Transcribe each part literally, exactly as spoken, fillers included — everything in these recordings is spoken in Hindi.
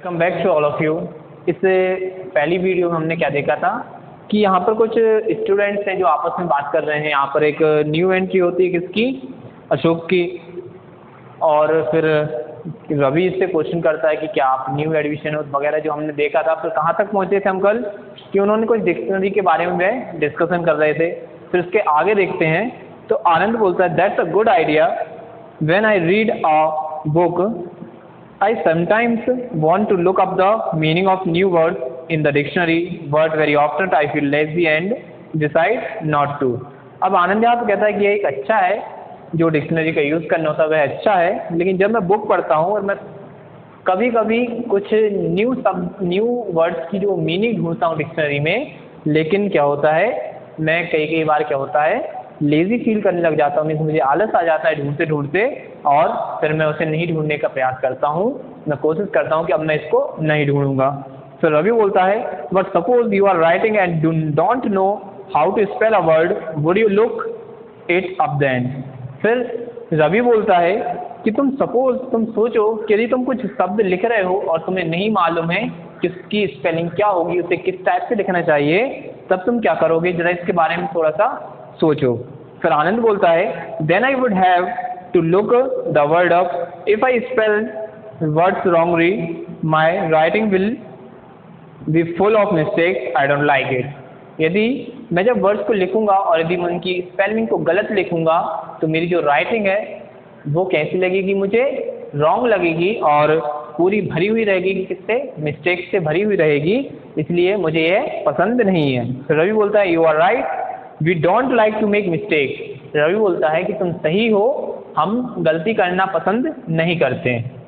Come back to all of you. इससे पहली वीडियो में हमने क्या देखा था कि यहाँ पर कुछ स्टूडेंट्स हैं जो आपस में बात कर रहे हैं। यहाँ पर एक न्यू एंट्री होती है किसकी, अशोक की, और फिर रवि इससे क्वेश्चन करता है कि क्या आप न्यू एडमिशन वगैरह जो हमने देखा था। फिर कहाँ तक पहुँचे थे हम कल कि उन्होंने कुछ डिक्शनरी के बारे में डिस्कशन कर रहे थे। फिर उसके आगे देखते हैं तो आनंद बोलता है that's a good idea, when I read a book I sometimes want to look up the meaning of new words in the dictionary, but very often I feel lazy and decide not to. अब आनंद यहाँ पे कहता है कि ये एक अच्छा है, जो डिक्शनरी का यूज़ करना होता है वह अच्छा है, लेकिन जब मैं बुक पढ़ता हूँ और मैं कभी कभी कुछ न्यू सब न्यू वर्ड्स की जो मीनिंग ढूंढता हूँ डिक्शनरी में, लेकिन क्या होता है मैं कई कई बार क्या होता है लेज़ी फील करने लग जाता हूँ। मीन्स मुझे आलस आ जाता है ढूंढते ढूंढते, और फिर मैं उसे नहीं ढूंढने का प्रयास करता हूँ। मैं कोशिश करता हूँ कि अब मैं इसको नहीं ढूंढूंगा। फिर रवि बोलता है but suppose you are writing and do don't know how to spell a word, would you look it up then. फिर रवि बोलता है कि तुम सपोज तुम सोचो कि यदि तुम कुछ शब्द लिख रहे हो और तुम्हें नहीं मालूम है कि उसकी स्पेलिंग क्या होगी, उसे किस टाइप से लिखना चाहिए, तब तुम क्या करोगे, जरा इसके बारे में थोड़ा सा सोचो। फिर आनंद बोलता है then I would have to look the word up, if I spell words wrongly my writing will be full of mistake, I don't like it. यदि मैं जब वर्ड्स को लिखूंगा और यदि मैं उनकी स्पेलिंग को गलत लिखूंगा तो मेरी जो राइटिंग है वो कैसी लगेगी, मुझे रॉन्ग लगेगी और पूरी भरी हुई रहेगी, किससे, मिस्टेक से भरी हुई रहेगी, इसलिए मुझे ये पसंद नहीं है। तो रवि बोलता है you are right, we don't like to make mistake. Ravi बोलता है कि तुम सही हो, हम गलती करना पसंद नहीं करते।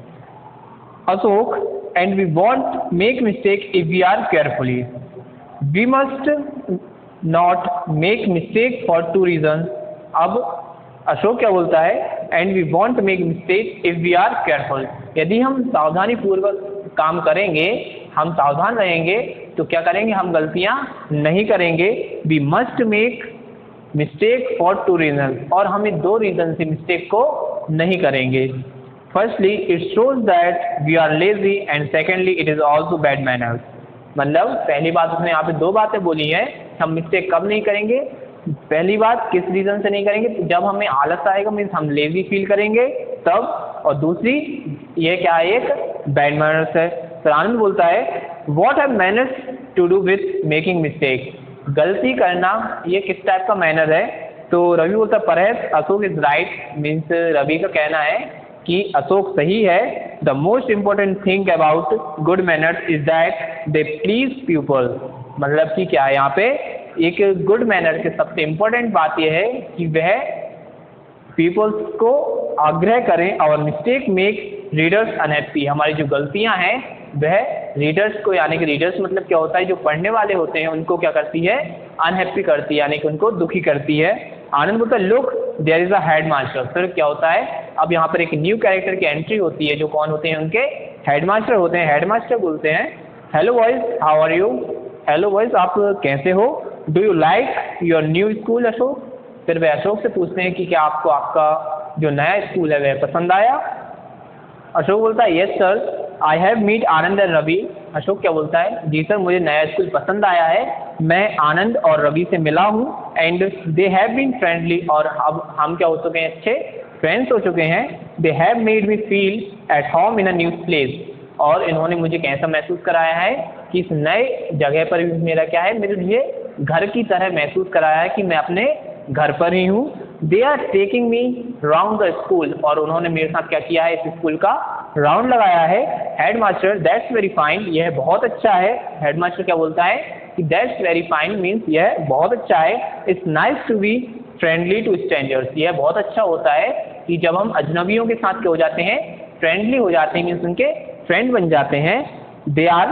Ashok and we won't make mistake if we are carefully, we must not make mistake for two reason. अब अशोक क्या बोलता है and we won't make mistake if we are careful, यदि हम सावधानी पूर्वक काम करेंगे, हम सावधान रहेंगे तो क्या करेंगे, हम गलतियां नहीं करेंगे। We must make mistake for two reason, और हम इन दो रीजन से मिस्टेक को नहीं करेंगे। Firstly it shows that we are lazy and secondly it is also bad manners. मतलब पहली बात उसने यहाँ पे दो बातें बोली हैं, हम मिस्टेक कब नहीं करेंगे, पहली बात किस रीज़न से नहीं करेंगे, जब हमें आलस आएगा, मीन्स हम लेजी फील करेंगे तब, और दूसरी ये क्या है, एक बैड मैनर्स है। तो आनंद बोलता है what have manners to do with making mistake, गलती करना ये किस टाइप का मैनर है। तो रवि बोलता है perhaps Ashok is right, means Ravi का कहना है कि अशोक सही है। The most important thing about good manners is that they please people, मतलब कि क्या है यहाँ पे एक गुड मैनर के सबसे इम्पोर्टेंट बात यह है कि वह पीपल्स को आग्रह करें और मिस्टेक मेक रीडर्स अनहैप्पी, हमारी जो गलतियां हैं वह रीडर्स को, यानी कि रीडर्स मतलब क्या होता है, जो पढ़ने वाले होते हैं उनको क्या करती है, अनहैप्पी करती है, यानी कि उनको दुखी करती है। आनंद बोलता है look there is a headmaster. फिर क्या होता है, अब यहाँ पर एक न्यू कैरेक्टर की एंट्री होती है, जो कौन होते हैं, उनके हेड मास्टर होते हैं। हेड मास्टर बोलते हैं hello boys how are you, hello boys आप कैसे हो, do you like your new school Ashok. फिर वे अशोक से पूछते हैं कि क्या आपको आपका जो नया स्कूल है वह पसंद आया। अशोक बोलता है yes sir I have meet Anand and Ravi. Ashok क्या बोलता है जी सर मुझे नया स्कूल पसंद आया है, मैं आनंद और रवि से मिला हूँ, and they have been friendly, और अब हम क्या हो चुके हैं, अच्छे फ्रेंड्स हो चुके हैं। They have made me feel at home in a new place, और इन्होंने मुझे कैसा महसूस कराया है कि इस नए जगह पर भी मेरा क्या है, मेरे लिए घर की तरह महसूस कराया है कि मैं अपने घर पर ही हूँ। They are taking me round the school, और उन्होंने मेरे साथ क्या किया है, इस स्कूल का राउंड लगाया है। Headmaster that's very fine, यह बहुत अच्छा है। हेड मास्टर क्या बोलता है कि दैट्स वेरी फाइन मीन्स यह बहुत अच्छा है। It's nice to be friendly to strangers, यह बहुत अच्छा होता है कि जब हम अजनबियों के साथ क्या हो जाते हैं, फ्रेंडली हो जाते हैं, मीन्स उनके फ्रेंड बन जाते हैं। They are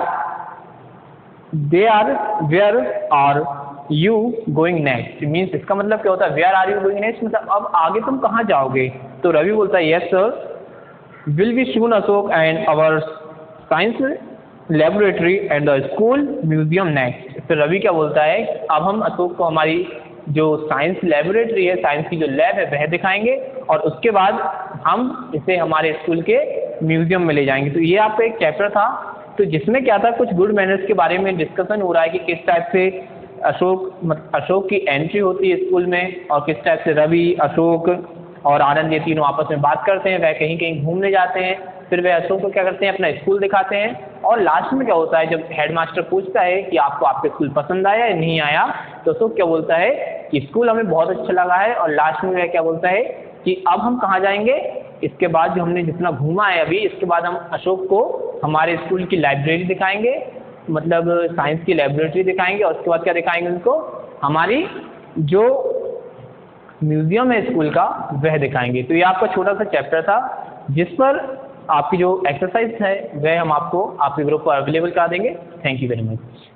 they are where are you going next, means इसका मतलब क्या होता है, where are you going next, मतलब अब आगे तुम कहाँ जाओगे। तो रवि बोलता है yes sir will be soon Ashok and our science laboratory and the school museum next. फिर रवि क्या बोलता है अब हम अशोक को हमारी जो साइंस लेबोरेटरी है, साइंस की जो लैब है वह दिखाएंगे, और उसके बाद हम इसे हमारे स्कूल के म्यूजियम में ले जाएंगे। तो ये आपका एक चैप्टर था तो जिसमें क्या था, कुछ गुड मैनर्स के बारे में डिस्कशन हो रहा है कि किस टाइप से अशोक अशोक की एंट्री होती है स्कूल में, और किस टाइप से रवि, अशोक और आनंद ये तीनों आपस में बात करते हैं। वह कहीं कहीं घूमने जाते हैं, फिर वह अशोक को क्या करते हैं, अपना स्कूल दिखाते हैं। और लास्ट में क्या होता है, जब हेडमास्टर पूछता है कि आपको आपके स्कूल पसंद आया या नहीं आया, तो अशोक क्या बोलता है कि स्कूल हमें बहुत अच्छा लगा है। और लास्ट में वह क्या बोलता है कि अब हम कहाँ जाएंगे, इसके बाद जो हमने जितना घूमा है अभी, इसके बाद हम अशोक को हमारे स्कूल की लाइब्रेरी दिखाएंगे, मतलब साइंस की लाइब्रेरी दिखाएंगे। और उसके बाद क्या दिखाएंगे उनको, हमारी जो म्यूजियम है स्कूल का वह दिखाएंगे। तो ये आपका छोटा सा चैप्टर था, जिस पर आपकी जो एक्सरसाइज है वह हम आपको आपके ग्रुप पर अवेलेबल करा देंगे। Thank you very much.